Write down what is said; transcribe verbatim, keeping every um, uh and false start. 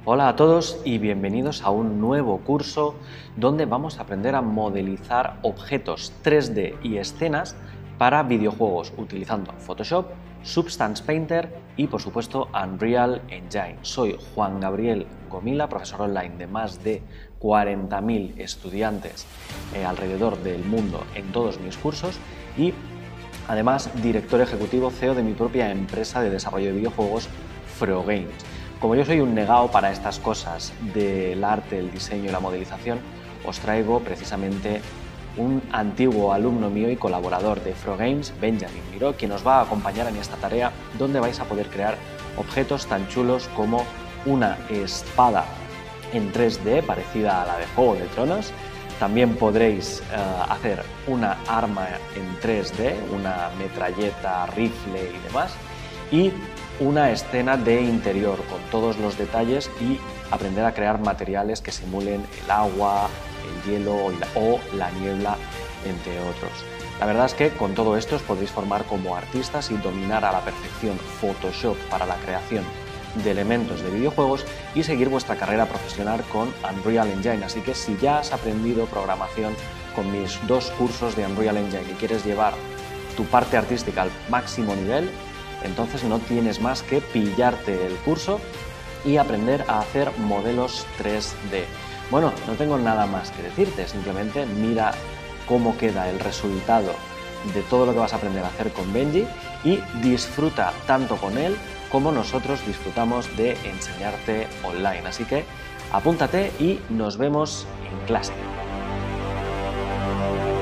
Hola a todos y bienvenidos a un nuevo curso donde vamos a aprender a modelizar objetos tres D y escenas para videojuegos utilizando Photoshop, Substance Painter y por supuesto Unreal Engine. Soy Juan Gabriel Gomila, profesor online de más de cuarenta mil estudiantes eh, alrededor del mundo en todos mis cursos y además director ejecutivo C E O de mi propia empresa de desarrollo de videojuegos Frogames. Como yo soy un negado para estas cosas del arte, el diseño y la modelización, os traigo precisamente un antiguo alumno mío y colaborador de Frogames, Benjamin Miró, quien os va a acompañar en esta tarea donde vais a poder crear objetos tan chulos como una espada en tres D parecida a la de Juego de Tronos. También podréis uh, hacer una arma en tres D, una metralleta, rifle y demás, y una escena de interior con todos los detalles y aprender a crear materiales que simulen el agua, el hielo o la niebla, entre otros. La verdad es que con todo esto os podéis formar como artistas y dominar a la perfección Photoshop para la creación de elementos de videojuegos y seguir vuestra carrera profesional con Unreal Engine. Así que si ya has aprendido programación con mis dos cursos de Unreal Engine y quieres llevar tu parte artística al máximo nivel, entonces no tienes más que pillarte el curso y aprender a hacer modelos tres D. Bueno, no tengo nada más que decirte, simplemente mira cómo queda el resultado de todo lo que vas a aprender a hacer con Benji y disfruta tanto con él como nosotros disfrutamos de enseñarte online. Así que apúntate y nos vemos en clase.